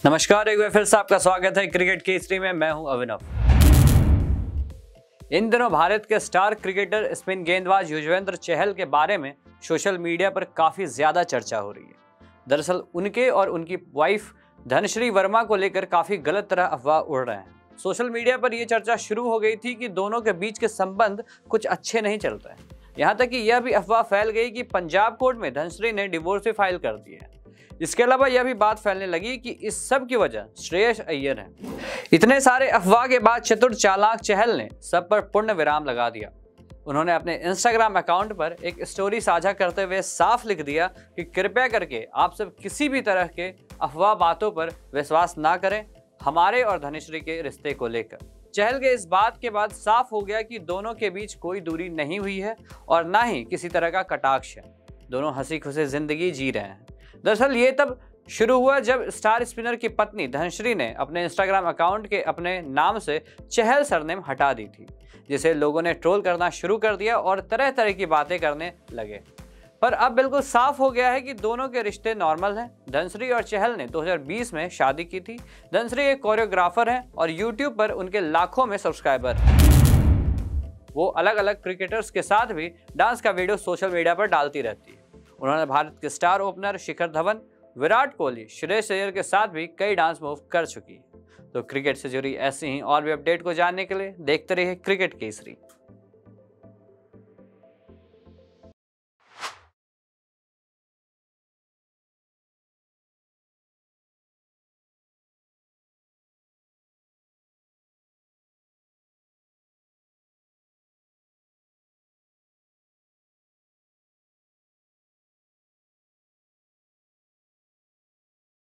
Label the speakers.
Speaker 1: नमस्कार, एक बार फिर से आपका स्वागत है क्रिकेट केसरी में। मैं हूं अभिनव। इन दिनों भारत के स्टार क्रिकेटर स्पिन गेंदबाज युजवेंद्र चहल के बारे में सोशल मीडिया पर काफी ज्यादा चर्चा हो रही है। दरअसल उनके और उनकी वाइफ धनश्री वर्मा को लेकर काफी गलत तरह अफवाह उड़ रहे हैं। सोशल मीडिया पर यह चर्चा शुरू हो गई थी कि दोनों के बीच के संबंध कुछ अच्छे नहीं चल रहे हैं। यहाँ तक कि यह भी अफवाह फैल गई कि पंजाब कोर्ट में धनश्री ने डिवोर्स भी फाइल कर दिया है। इसके अलावा यह भी बात फैलने लगी कि इस सब की वजह श्रेयस अय्यर है। इतने सारे अफवाह के बाद चतुर चालाक चहल ने सब पर पूर्ण विराम लगा दिया। उन्होंने अपने इंस्टाग्राम अकाउंट पर एक स्टोरी साझा करते हुए साफ लिख दिया कि कृपया करके आप सब किसी भी तरह के अफवाह बातों पर विश्वास ना करें हमारे और धनश्री के रिश्ते को लेकर। चहल के इस बात के बाद साफ हो गया कि दोनों के बीच कोई दूरी नहीं हुई है और ना ही किसी तरह का कटाक्ष है। दोनों हंसी खुशी जिंदगी जी रहे हैं। दरअसल ये तब शुरू हुआ जब स्टार स्पिनर की पत्नी धनश्री ने अपने इंस्टाग्राम अकाउंट के अपने नाम से चहल सरनेम हटा दी थी, जिसे लोगों ने ट्रोल करना शुरू कर दिया और तरह तरह की बातें करने लगे। पर अब बिल्कुल साफ हो गया है कि दोनों के रिश्ते नॉर्मल हैं। धनश्री और चहल ने 2020 में शादी की थी। धनश्री एक कोरियोग्राफर हैं और यूट्यूब पर उनके लाखों में सब्सक्राइबर हैं। वो अलग अलग क्रिकेटर्स के साथ भी डांस का वीडियो सोशल मीडिया पर डालती रहती है। उन्होंने भारत के स्टार ओपनर शिखर धवन, विराट कोहली, श्रेयस अय्यर के साथ भी कई डांस मूव कर चुकी है। तो क्रिकेट से जुड़ी ऐसी ही और भी अपडेट को जानने के लिए देखते रहिए क्रिकेट केसरी।